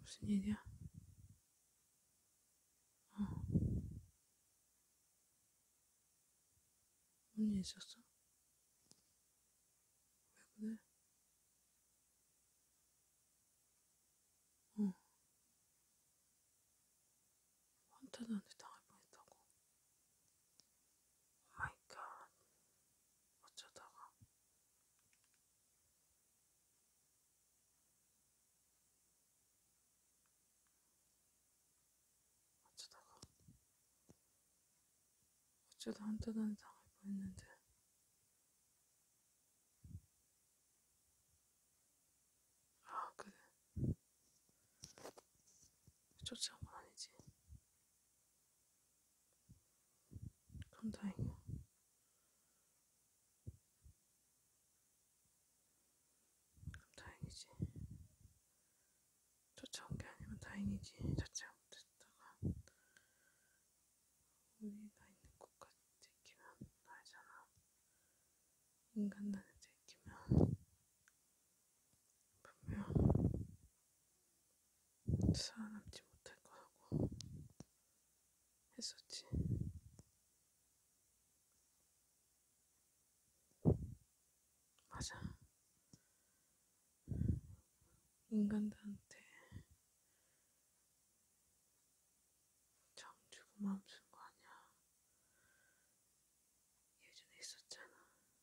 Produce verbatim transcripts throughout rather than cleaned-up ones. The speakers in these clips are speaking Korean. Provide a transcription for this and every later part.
무슨 일이야? 어. 무슨 일 있었어? 왜 그래? 어. 환타한테 당할 뻔했다고. 오 마이 갓. 어쩌다가. 어쩌다가. 어쩌다 환타한테 당할 뻔했는데. 아, 그래. 쫓아온 건 아니지. 그럼 다행이야. 그럼 다행이지. 쫓아온 게 아니면 다행이지. 자체가 못했다가 우리가 있는 곳까지 들키면 알잖아. 인간단에 들키면 분명 살아남지 못할 거라고 했었지. 맞아. 인간들한테 정 주고 마음 준 거 아니야. 예전에 있었잖아.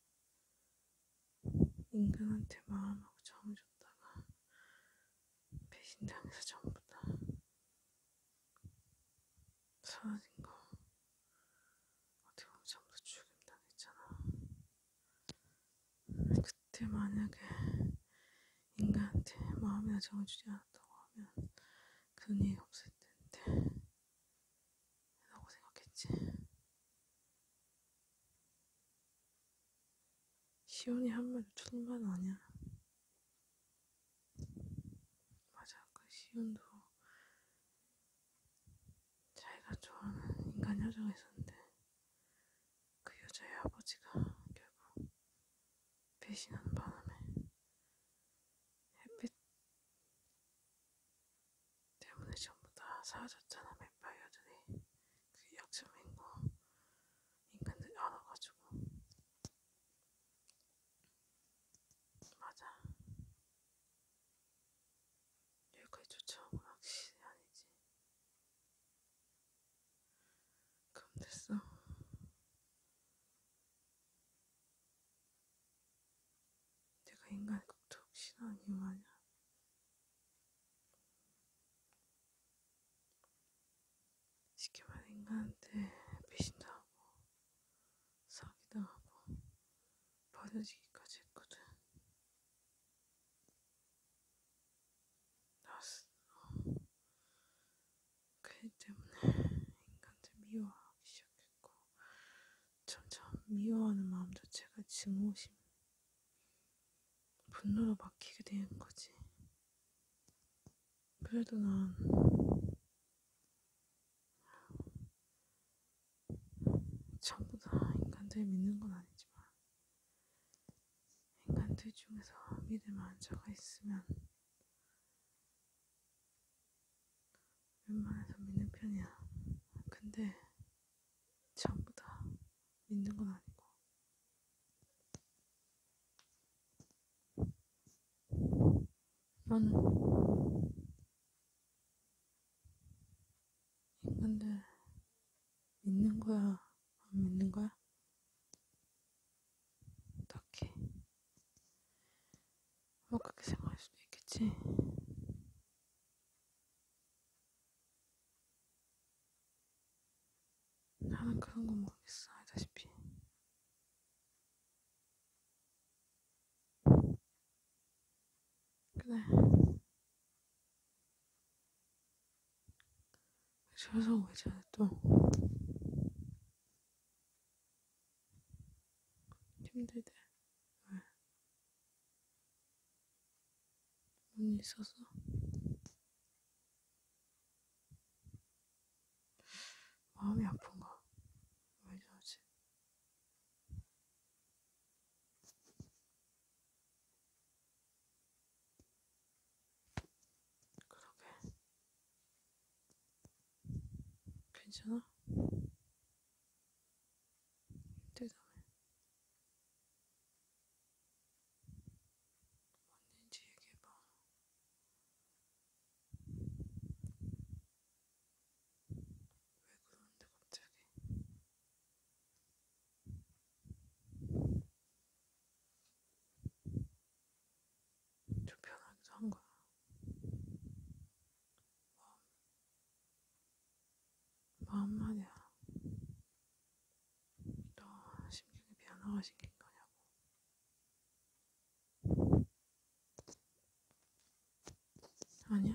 인간한테 마음하고 정을 줬다가 배신당해서 전부 다 사라진 거. 어떻게 보면 전부 다 죽임당했잖아. 그때 만약에 인간한테 마음이나 정을 주지 않았다고 하면 그런 일이 없을 텐데 라고 생각했지. 시온이 한 말도 틀린 말은 아니야. 맞아. 그 시온도 자기가 좋아하는 인간 여자가 있었는데 그 여자의 아버지가 결국 배신하는 바람에 햇빛 때문에 전부 다 사라졌잖아. 뱀파이어들이 그 약점인 거 인간들이 알아가지고. 맞아. 여기까지 쫓아온 건 확실히 아니지. 그럼 됐어. 내가 인간을 그토록 싫어하는 이유 아니야. 쉽게 말해 인간한테 배신도 하고 사기도 하고 버려지기까지 했거든. 나 그일 때문에 인간들 미워하기 시작했고 점점 미워하는 마음 자체가 증오심, 분노로 바뀌게 되는 거지. 그래도 난 전부 다 인간들 믿는 건 아니지만 인간들 중에서 믿을 만한 자가 있으면 웬만해서 믿는 편이야. 근데 전부 다 믿는 건 아니고. 너는 인간들 믿는 거야? 안 믿는 거야? 딱히 뭐 그렇게 생각할 수도 있겠지. 나는 그런 거 모르겠어. 알다시피. 그래. 저래서 왜 저래 또. 힘들대. 왜? 뭔 일 있었어? 마음이 아픈가? 왜 저러지? 그러게. 아니잖아. 대답해. 뭔지 얘기해봐. 왜 그러는데 갑자기? 좀 편하기도 한 거야. 마음 말이야. 너 심경이 변화가 생긴 거냐고. 아니야?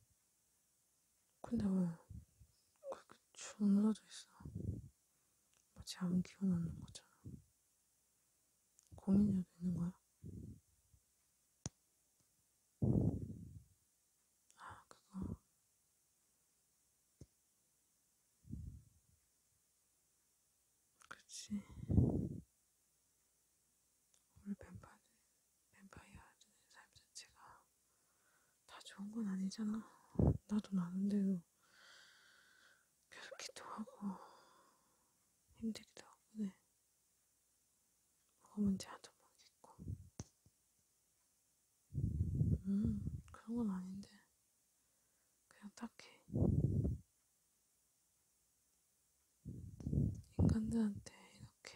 근데 왜 그렇게 주물러져 있어? 마치 아무 기운 없는 거잖아. 고민이라도 있는 거야? 아, 그거. 그치. 우리 뱀파이어, 뱀파이어들의 삶 자체가 다 좋은 건 아니잖아. 나도 나는데도 계속 기도하고 힘들기도 하고 그래. 뭐가 뭔지 하도 모르겠고. 음, 그런 건 아닌데. 그냥 딱히 인간들한테 이렇게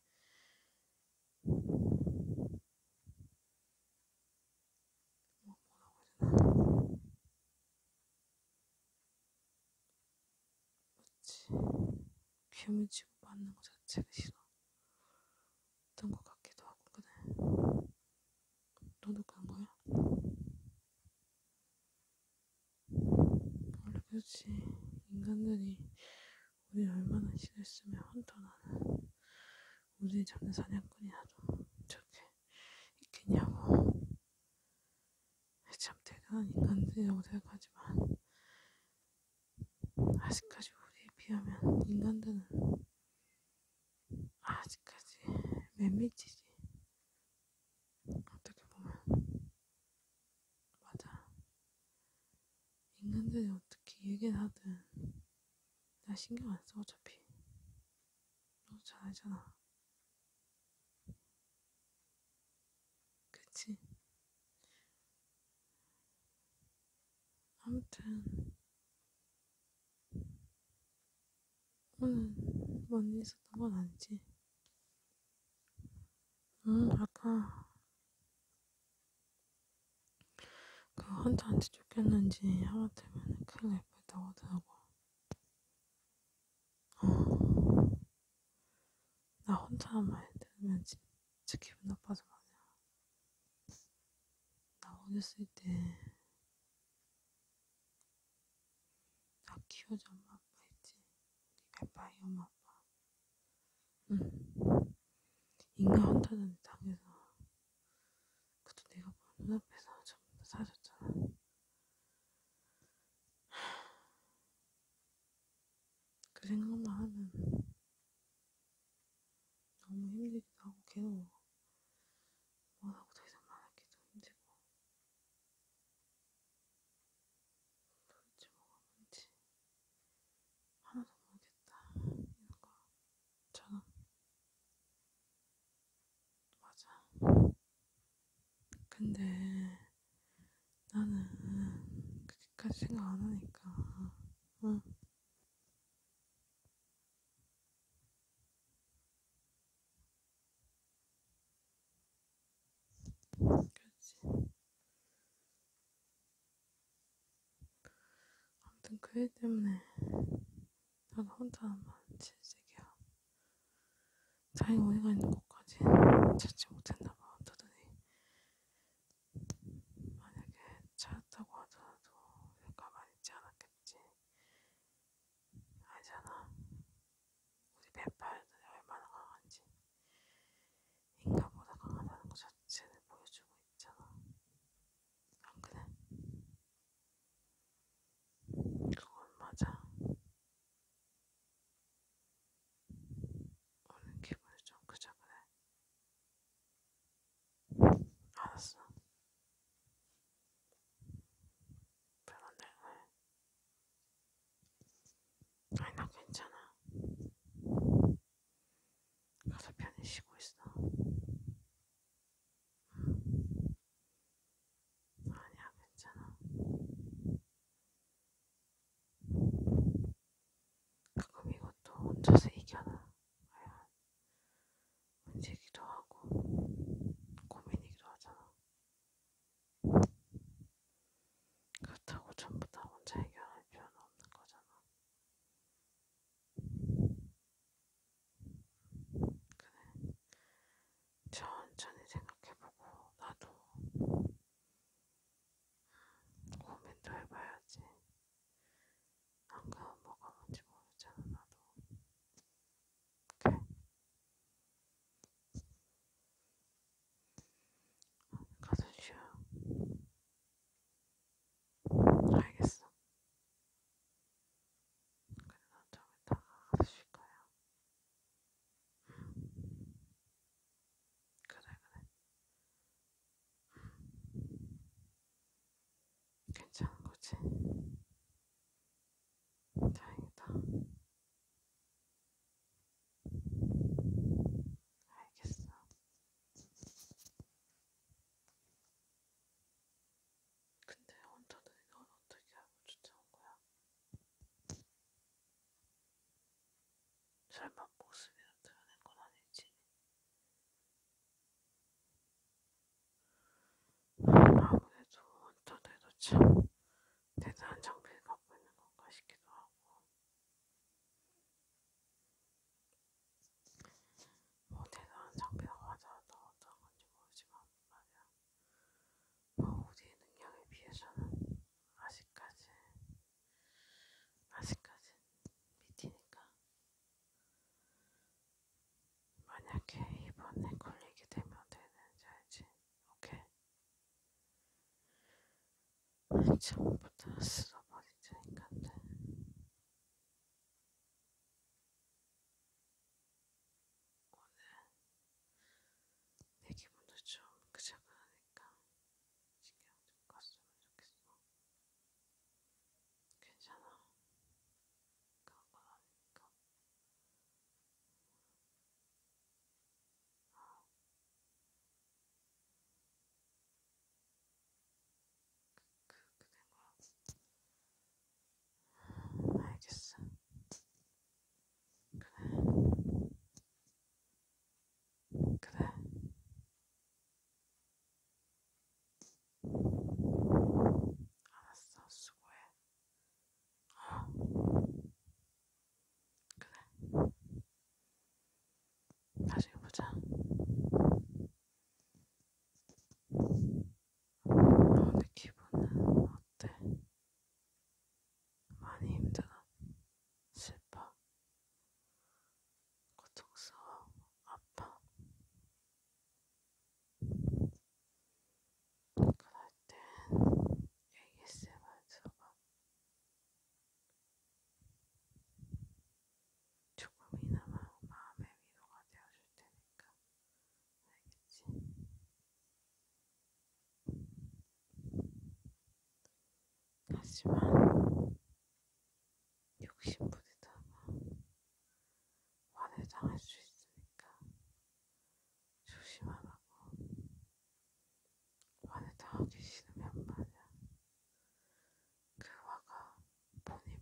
뭐 뭐라고 해야 되나? 그치. 괴물 취급받는 것 자체가 싫었던 것 같기도 하고 그래. 너도 그런 거야? 원래 그렇지. 인간들이 우리 얼마나 싫어했으면 헌터나는 우리 잡는 사냥꾼이라도 저렇게 있겠냐고. 참 대단한 인간들이라고 생각하지만 아직까지 우리에 비하면 인간들은 아직까지 맨밑이지. 어떻게 보면 맞아. 인간들이 어떻게 얘기를 하든 나 신경 안 써 어차피. 너도 잘 알잖아. 그치? 아무튼 오늘 뭔 일 있었던 건 아니지? 응, 아까 그 헌터한테 쫓겼는지 하마터면 큰일 날 뻔했다고 하더라고. 어, 나 헌터란 말 들으면 진짜 기분 나빠서 말이야. 나 어렸을 때 나 키워준 엄마 아빠 있지? 우리 뱀파이어 엄마 아빠. 응. 인간 헌터한테 당해서 그것도 내가 보는 눈앞에서 전부 다 사라졌잖아. 그 생각만 하면 너무 힘들기도 하고 괴로워. 뭐라고 더 이상 말하기도 힘들고. 도대체 뭐가 뭔지 하나도 모르겠다. 이런 거처럼. 맞아. 근데 나는 그렇게까지 생각 안 하니까. 응. 그렇지. 아무튼 그 일 때문에 나도 혼자 한번 질색이야. 다행히 우리가 있는 곳까지 찾지 못했나 봐. 더더니 만약에 찾았다고 하더라도 우리가 가만히 있지 않았겠지. 알잖아. 우리 뱀파이어들이 얼마나 강한지. 인간보다 강하다는 것 자체를 보여주고 있잖아. 안 그래? 그건 맞아. 오늘 기분이 좀 그저 그래. 참 대단한 장비를 갖고 있는 건가 싶기도 하고, 뭐 대단한 장비라고 하더라도 어떤 건지 모르지만 말이야. 뭐 우리의 능력에 비해서는 아직까지 아직까지 미티니까. 만약에 이번에 걸리게 되면 어떻게 되는지 알지? 오케이? 전부 다 쓸어버리자 인간들. 오늘 내 기분도 좀 그저 그러니까 신경 좀 껐으면 좋겠어. 괜찮아. 그런 건 아니니까. 그렇게 된 거야. 알겠어. 그래. 그래. 알았어. 수고해. 어. 그래. 나중에 보자. 오늘 기분은 어때? 많이 힘들어? 슬퍼? 고통스러워? 아파? 그럴 땐 에이에스엠알 들어봐. 조금이나마 마음의 위로가 되어줄 테니까. 알겠지? 하지만 욕심부리다가 화를 당할 수 있으니까 조심하라고. 화를 당하기 싫으면 말이야. 그 화가 본인